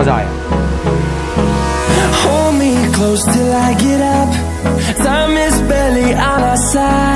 rồi. Hold me close till I get up. Time is barely on our side.